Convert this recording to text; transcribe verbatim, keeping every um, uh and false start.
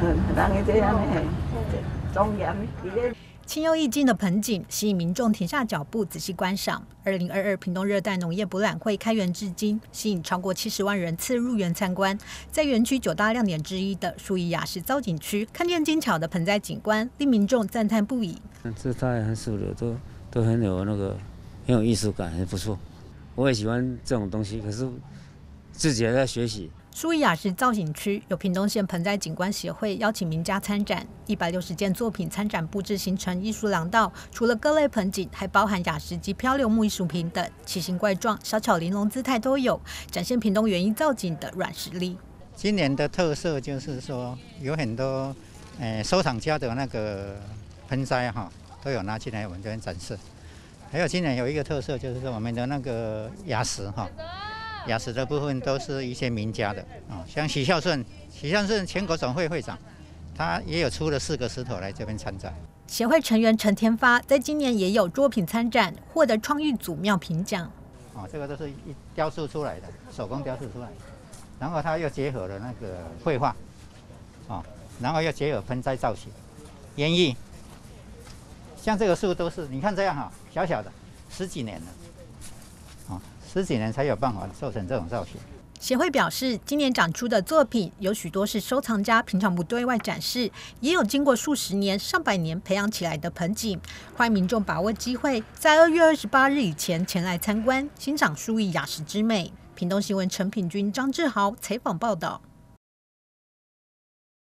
人会这样呢，庄严伊咧。 清幽意境的盆景吸引民众停下脚步仔细观赏。二零二二屏东热带农业博览会开园至今，吸引超过七十万人次入园参观。在园区九大亮点之一的树宜雅石造景区，看见精巧的盆栽景观，令民众赞叹不已。 这菜很熟的，都都很有那个很有艺术感，很不错。我也喜欢这种东西，可是自己还在学习。 树宜雅石造景区由屏东县盆栽景观协会邀请名家参展，一百六十件作品参展布置形成艺术廊道。除了各类盆景，还包含雅石及漂流木艺术品等，奇形怪状、小巧玲珑姿态都有，展现屏东园艺造景的软实力。 今年的特色就是说，有很多呃收藏家的那个盆栽哈，都有拿进来我们这边展示。还有今年有一个特色，就是说我们的那个雅石哈。 雅石的部分都是一些名家的啊，像许孝顺，许孝顺全国总会会长，他也有出了四个石头来这边参展。 协会成员陈天发在今年也有作品参展，获得创意组妙评奖。 哦，这个都是一雕塑出来的，手工雕塑出来的，然后他又结合了那个绘画，哦，然后又结合盆栽造型、园艺，像这个树都是，你看这样哈，小小的，十几年了。 十几年才有办法做成这种造型。 协会表示，今年展出的作品有许多是收藏家平常不对外展示，也有经过数十年、上百年培养起来的盆景。欢迎民众把握机会，在二月二十八日以前前来参观，欣赏树宜雅石之美。屏东新闻陈品君、张志豪采访报道。